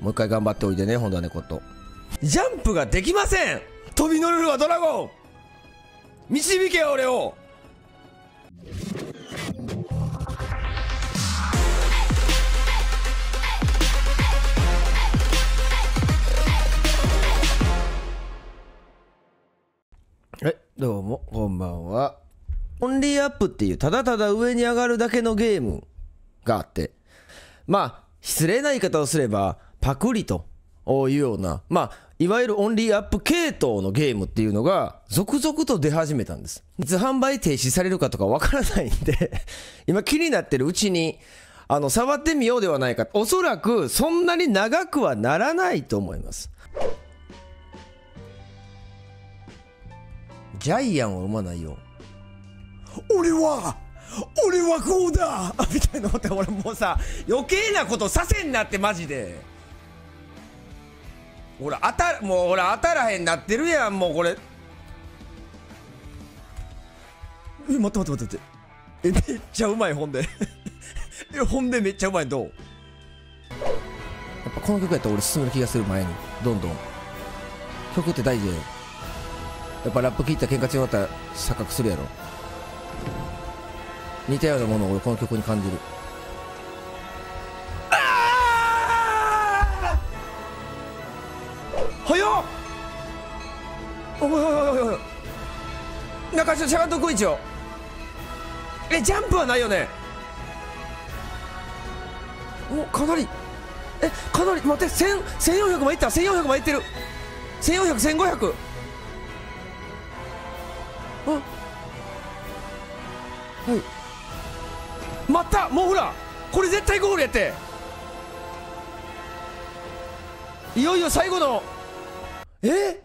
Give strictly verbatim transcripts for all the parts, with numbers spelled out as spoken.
もう一回頑張っておいでね、ほんとは猫と。ジャンプができません。飛び乗れるわドラゴン、導けよ俺を。はい、どうもこんばんは。オンリーアップっていうただただ上に上がるだけのゲームがあって、まあ失礼な言い方をすればパクリというような、まあいわゆるオンリーアップ系統のゲームっていうのが続々と出始めたんです。いつ販売停止されるかとかわからないんで今気になってるうちにあの触ってみようではないか。おそらくそんなに長くはならないと思います。ジャイアンは産まないよ。俺は俺はこうだみたいな思って、俺もうさ余計なことさせんなってマジで。ほら当たもうほら当たらへんなってるやんもうこれ。え待って待って待って待って、えめっちゃうまい。ほんでえほんでめっちゃうまい。どうやっぱこの曲やったら俺進める気がする。前にどんどん曲って大事で、やっぱラップ聴いたら喧嘩強かったら錯覚するやろ。似たようなものを俺この曲に感じる。あー早っ。おいおいおいおいおい、中島しゃがんとこい一応。えジャンプはないよね。おかなりえかなり待って、せんせんよんひゃくまいった。せんよんひゃくまいってる。せんよんひゃく、せんごひゃく。あはい待った。もうほらこれ絶対ゴールやって。いよいよ最後のえ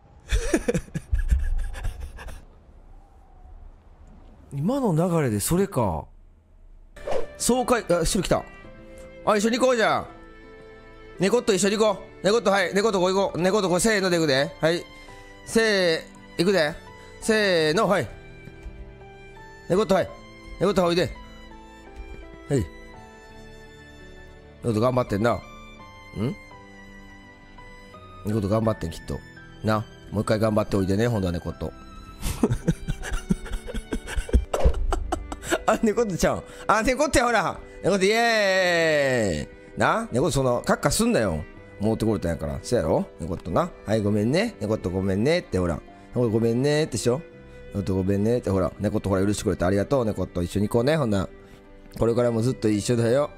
今の流れでそれか。爽快。あ後ろ来た。あ一緒に行こう。じゃあ猫と一緒に行こう。猫とはい猫とこう行こう。猫とこうせーので行くで。はいせー行くで。せーのはい猫とはい猫とおいで。はい猫と頑張ってんな。ん猫と頑張ってんきっとな。もう一回頑張っておいでねほんとは猫とあ猫とちゃんあ猫ってほら猫とイエーイな。猫とそのカッカすんなよ。持ってこれたんやから。そやろ猫とな。はいごめんね猫とごめんねってほら。猫とごめんねってしょ。猫とごめんねってほら。猫とほら許してくれてありがとう。猫と一緒に行こうねほんな。これからもずっと一緒だよ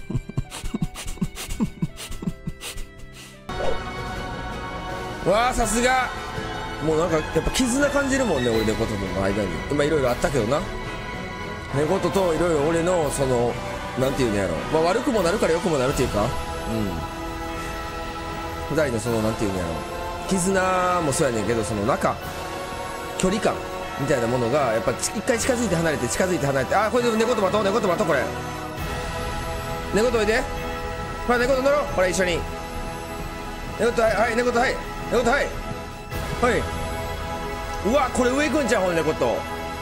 わあさすが。もうなんかやっぱ絆感じるもんね俺猫との間に。今いろいろあったけどな。猫とといろいろ俺のそのなんていうんやろ、まあ悪くもなるから良くもなるっていうか、うん二人のそのなんていうんやろ絆もそうやねんけど、その中距離感みたいなものがやっぱ一回近づいて離れて近づいて離れて。あこれで猫と待とう猫と待とう。これ猫とおいで。ほら猫と乗ろう。ほら一緒に猫とはいはい猫とはい猫とはいはい。うわこれ上行くんちゃうほん猫と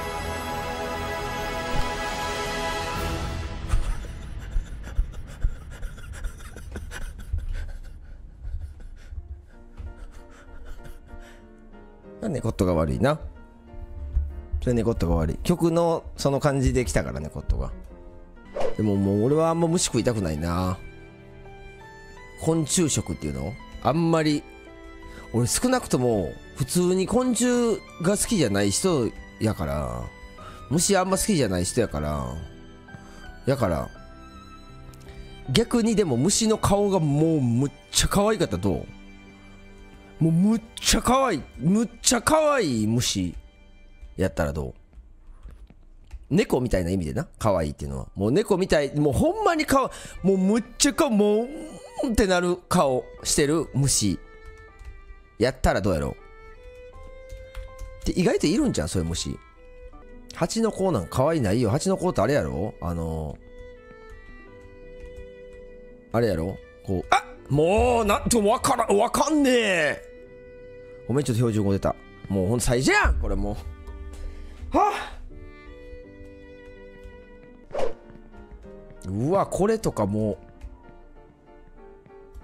ネコットが悪いな。それネコットが悪い。曲のその感じで来たからネコットが。でももう俺はあんま虫食いたくないな。昆虫食っていうのあんまり俺少なくとも普通に昆虫が好きじゃない人やから、虫あんま好きじゃない人やからやから逆に。でも虫の顔がもうむっちゃ可愛かったらどう？もうむっちゃ可愛いむっちゃ可愛い虫やったらどう？猫みたいな意味でな可愛いっていうのはもう猫みたい、もうほんまに顔もうむっちゃ顔もううんってなる顔してる虫やったらどうやろうって意外といるんじゃんそういう虫。蜂の子なんか可愛いないよ。蜂の子ってあれやろあのあれやろこうあもうなんともわからんわかんねえ。ごめんちょっと標準語出た。もうほんと最初やんこれもう。はっうわこれとかもう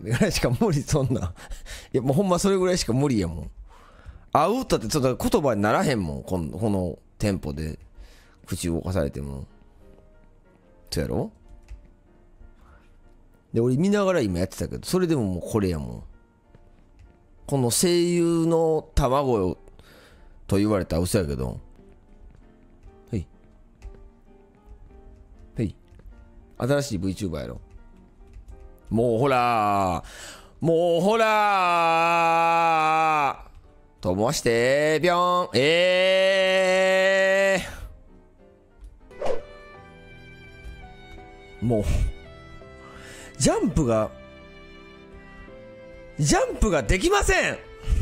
ぐらいしか無理、そんな。いや、もうほんまそれぐらいしか無理やもん。会うったってちょっと言葉にならへんもん、この、このテンポで。口動かされても。そうやろ？で、俺見ながら今やってたけど、それでももうこれやもん。この声優の卵と言われたら嘘やけど。はい。はい。新しい VTuber やろ。もうほらー。もうほらー。ともして、ぴょん。えー。もう。ジャンプが、ジャンプができません。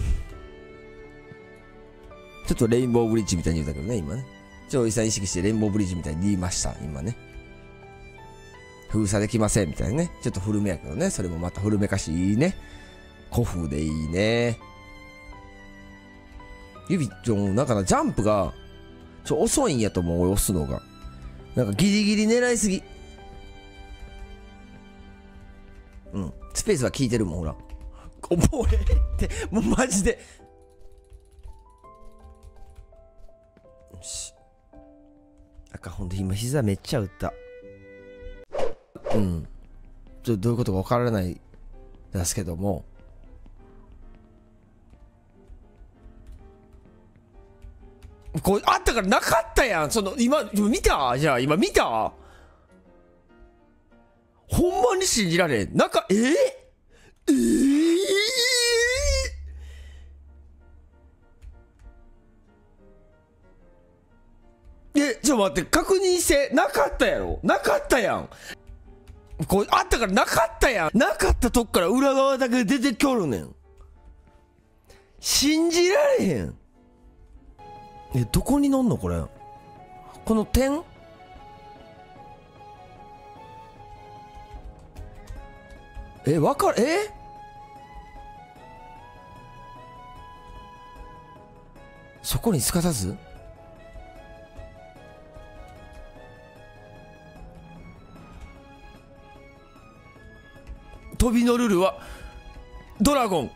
ちょっとレインボーブリッジみたいに言うたけどね、今ね。ちょっとさん意識してレインボーブリッジみたいに言いました、今ね。封鎖できませんみたいなね。ちょっと古めやけどね。それもまた古めかしいいね。古風でいいね。指、ちょ、なんかな、ジャンプが、ちょ、遅いんやと思う、俺押すのが。なんかギリギリ狙いすぎ。うん。スペースは効いてるもん、ほら。もうええって、もうマジで。よし。あかん、ほんと今膝めっちゃ打った。うん。ちょっとどういうことかわからないですけども。これあったからなかったやん。その、今、見た？じゃあ今見た？ほんまに信じられん。なんか、えー、えー、え、ちょっと待って、確認して、なかったやろ？なかったやん。これあったからなかったやん。なかったとこから裏側だけ出てきょるねん。信じられへん。え、どこに乗んのこれ。この点？え、わかる？え？そこにすかさず？飛び乗るるはドラゴン。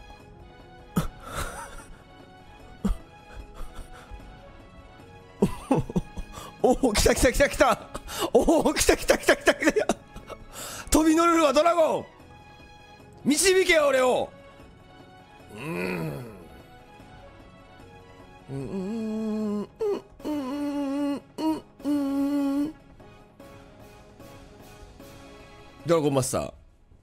おお、来た来た来た来た。おお、来た来た来た来た来た。飛び乗るるはドラゴン。導けよ俺を。うーん。うーん。うーん。うーん。ドラゴンマスター。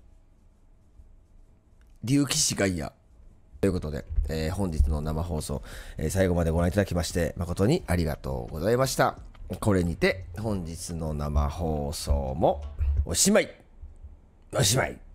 竜騎士ガイア。ということで、えー、本日の生放送、えー、最後までご覧いただきまして誠にありがとうございました。これにて本日の生放送もおしまい。おしまい。